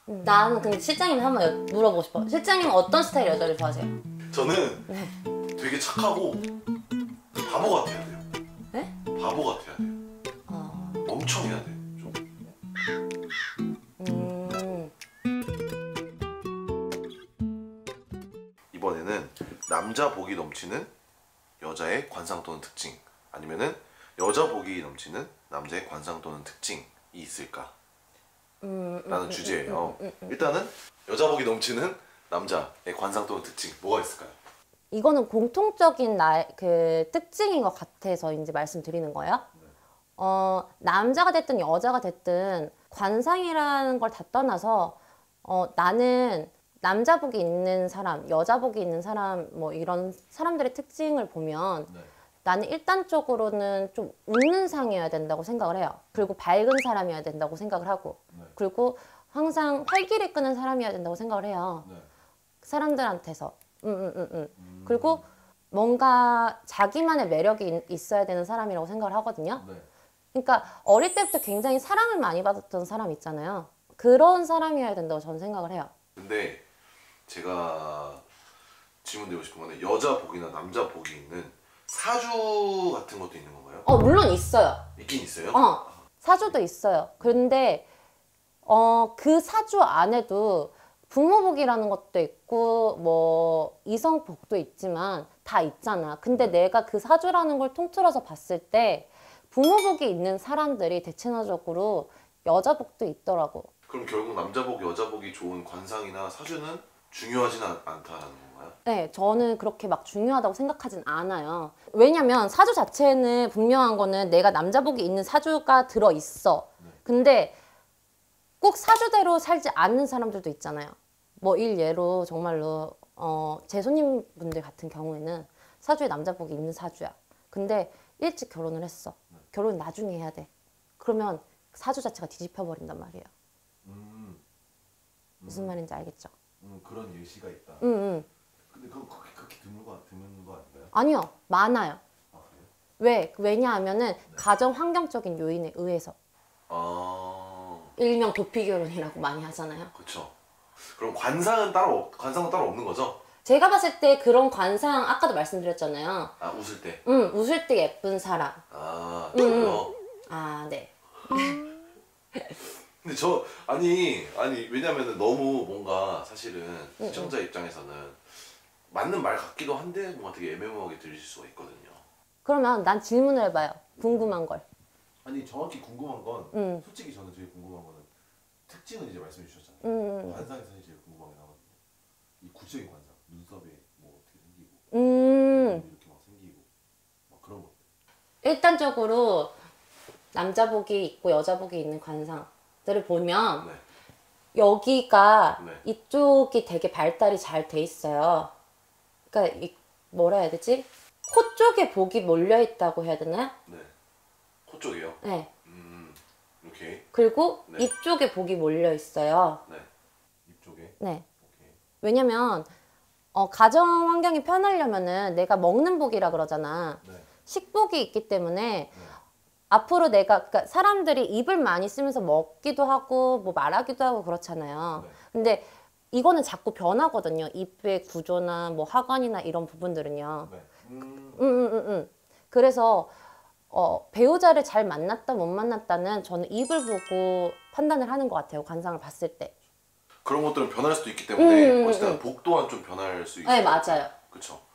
나는 근데 실장님 한번 물어보고 싶어. 실장님은 어떤 스타일 여자를 좋아하세요? 저는 네. 되게 착하고 바보 같아야 돼요. 네? 바보 같아야 돼요. 엄청 해야 돼. 좀. 이번에는 남자 복이 넘치는 여자의 관상 또는 특징, 아니면은 여자 복이 넘치는 남자의 관상 또는 특징이 있을까? 라는 주제예요. 일단은 여자 복이 넘치는 남자의 관상 또는 특징 뭐가 있을까요? 이거는 공통적인 그 특징인 것 같아서 이제 말씀드리는 거예요. 남자가 됐든 여자가 됐든 관상이라는 걸 다 떠나서 나는 남자복이 있는 사람, 여자복이 있는 사람 뭐 이런 사람들의 특징을 보면 나는 일단적으로는 좀 웃는 상이어야 된다고 생각을 해요. 그리고 밝은 사람이어야 된다고 생각을 하고 그리고 항상 활기를 끄는 사람이어야 된다고 생각을 해요. 사람들한테서. 그리고 뭔가 자기만의 매력이 있어야 되는 사람이라고 생각을 하거든요. 그러니까 어릴 때부터 굉장히 사랑을 많이 받았던 사람 있잖아요. 그런 사람이어야 된다고 저는 생각을 해요. 근데 제가 질문드리고 싶은 거는 여자 복이나 남자 복이 있는 사주 같은 것도 있는 건가요? 물론 있어요. 있긴 있어요? 사주도 있어요. 그런데 그 사주 안에도 부모복이라는 것도 있고 뭐 이성복도 있지만 다 있잖아. 근데 내가 그 사주라는 걸 통틀어서 봤을 때 부모복이 있는 사람들이 대체적으로 여자복도 있더라고. 그럼 결국 남자복, 여자복이 좋은 관상이나 사주는 중요하진 않다라는 건가요? 네, 저는 그렇게 막 중요하다고 생각하진 않아요. 왜냐면 사주 자체는 분명한 거는 내가 남자복이 있는 사주가 들어있어. 근데 꼭 사주대로 살지 않는 사람들도 있잖아요. 뭐 일예로 정말로 제 손님분들 같은 경우에는 사주에 남자복이 있는 사주야. 근데 일찍 결혼을 했어. 결혼 나중에 해야 돼. 그러면 사주 자체가 뒤집혀 버린단 말이에요. 무슨 말인지 알겠죠? 그런 예시가 있다. 근데 그건 그렇게 드문 거 아닌가요? 아니요, 많아요. 그래요? 왜? 왜냐하면은 가정 환경적인 요인에 의해서. 일명 도피 결혼이라고 많이 하잖아요. 그렇죠. 그럼 관상은 따로 없는 거죠? 제가 봤을 때 그런 관상 아까도 말씀드렸잖아요. 웃을 때. 웃을 때 예쁜 사람. 저요. 네. 근데 아니 왜냐면은 너무 뭔가 사실은 시청자 입장에서는 맞는 말 같기도 한데 뭔가 되게 애매모호하게 들릴 수가 있거든요. 그러면 난 질문을 해봐요. 궁금한 걸. 아니 정확히 궁금한 건 솔직히 저는 제일 궁금한 거는 특징은 이제 말씀해 주셨잖아요. 관상에서 제일 궁금하긴 하거든요. 이 구체적인 관상, 눈썹에 뭐 어떻게 생기고 이렇게 막 생기고 막 그런 것들. 일단적으로 남자복이 있고 여자복이 있는 관상들을 보면 여기가 이쪽이 되게 발달이 잘 돼 있어요. 그러니까 뭐라 해야 되지? 코 쪽에 복이 몰려 있다고 해야 되나요? 네. 코 쪽이요? 네. 오케이. 그리고 입 쪽에 복이 몰려 있어요. 네. 입 쪽에? 네. 오케이. 왜냐면 가정 환경이 편하려면은 내가 먹는 복이라 그러잖아. 식복이 있기 때문에 앞으로 그러니까 사람들이 입을 많이 쓰면서 먹기도 하고 뭐 말하기도 하고 그렇잖아요. 근데 이거는 자꾸 변하거든요. 입의 구조나 뭐 하관이나 이런 부분들은요. 그래서 배우자를 잘 만났다 못 만났다는 저는 입을 보고 판단을 하는 것 같아요. 관상을 봤을 때. 그런 것들은 변할 수도 있기 때문에 어쨌든 복 또한 좀 변할 수 있어요. 네, 맞아요. 그렇죠.